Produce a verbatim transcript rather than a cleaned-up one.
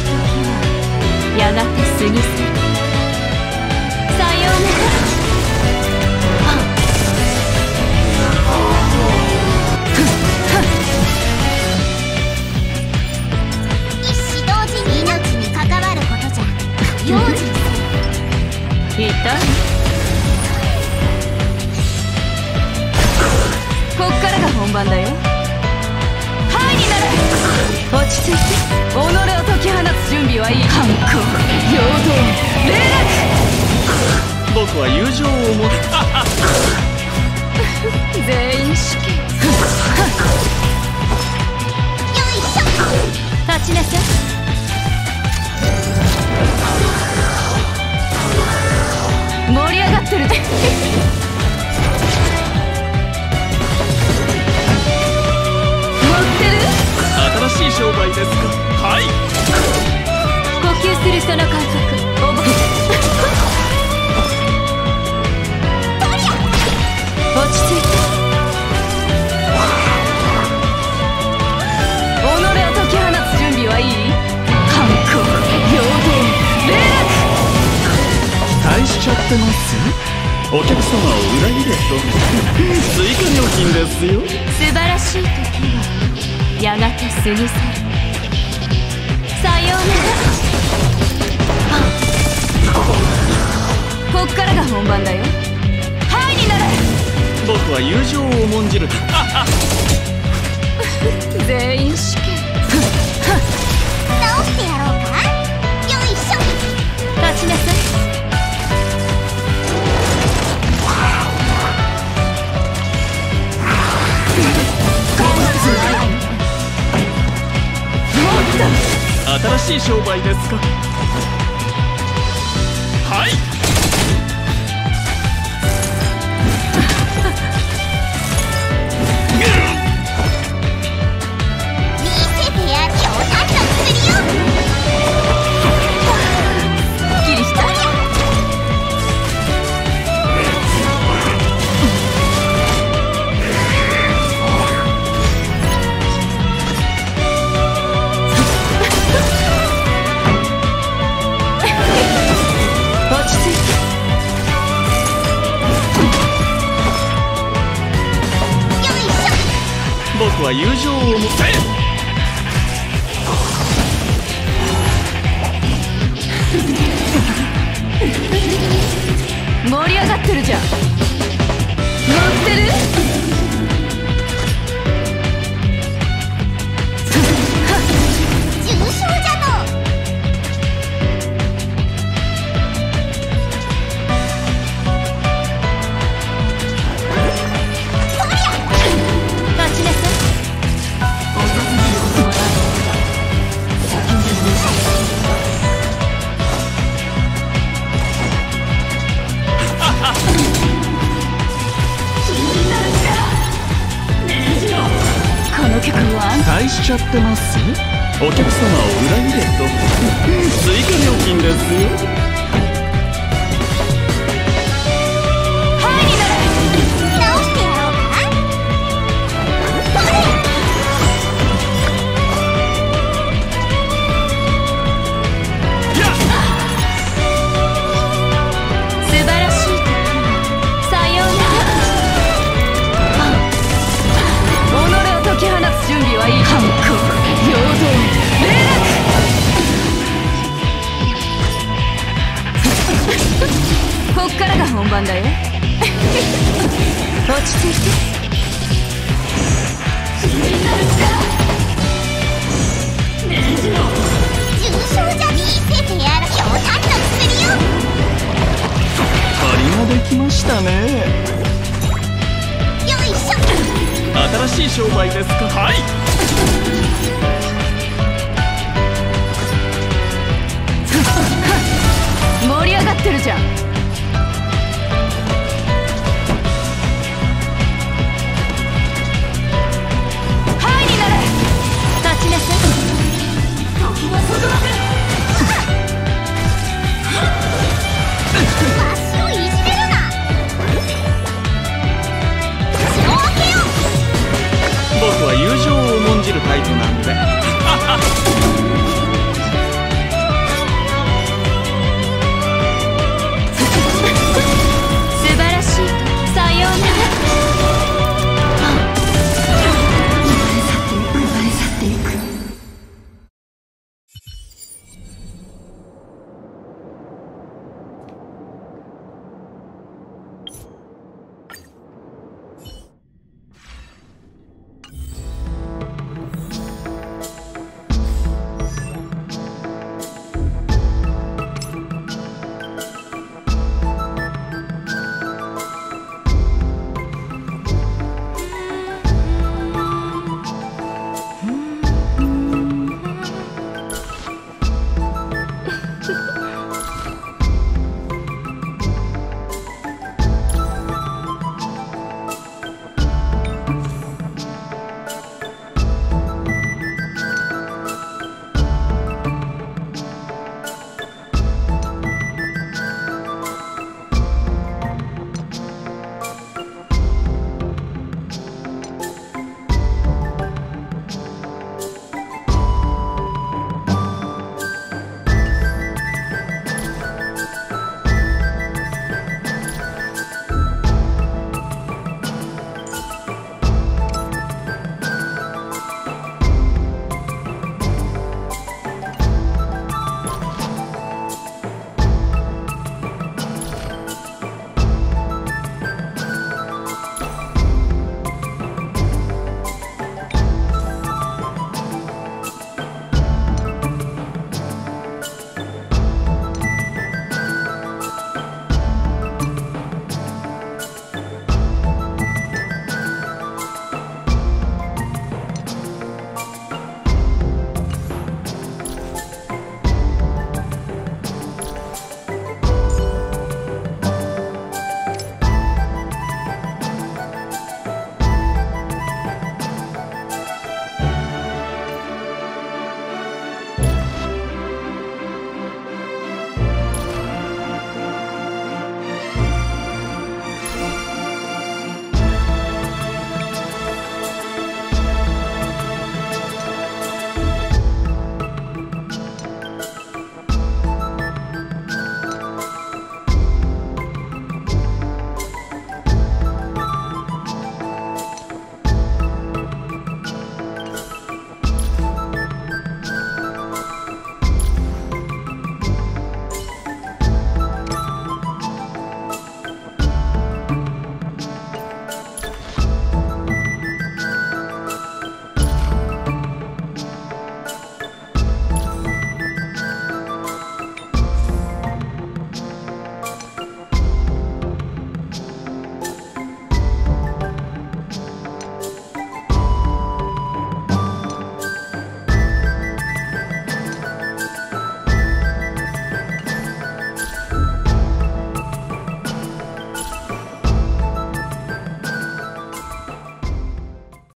はやがて過ぎ去る。さようなら。 一子同時に命に関わることじゃ用心せよ。 痛い。こっからが本番だよ。はいになれ。落ち着いて。己を解き放つ準備はいい。反抗、陽動、霊落。 僕は友情を持つ。 全員死刑。 よいしょ。 立ちなさい。盛り上がってるで。 新しい商売ですか。はい。 呼吸するその感覚覚え。落ち着いて。己を解き放つ準備はいい。反抗、陽動、霊落。 期待しちゃってます。お客様を裏切れと追加料金ですよ。 素晴らしい時はやがて過ぎ去る。さようなら。こっからが本番だよ。はいになれ。 僕は友情を重んじる。 全員死刑。 直してやろうか。よいしょ。 立ちなさい。 新しい商売ですか。はい。 見せてやる。強炭の薬よ。 すっきりした。 僕は友情を持つ。 盛り上がってるじゃん。乗ってる。 重症じゃの。そりゃ。 立ちなさい。この曲は期待しちゃってます。お客様を裏切れと追加料金ですよ。 はいになれ。 直してやろうか。それ。 やっ。 素晴らしい時はさようなら。己を解き放つ準備はいい。反抗、陽動、霊落。こっからが本番だよ。落ち着いて。 重症じゃ。見せてやる。強炭の薬よ。 借りができましたね。 よいしょ。 新しい商売ですか。はい。 盛り上がってるじゃん。